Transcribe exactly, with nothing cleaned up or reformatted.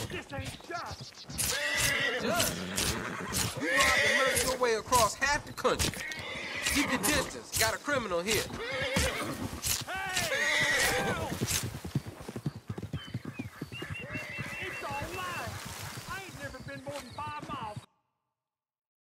This ain't just. Just? You robbed and murdered your way across half the country. Keep your distance. Got a criminal here.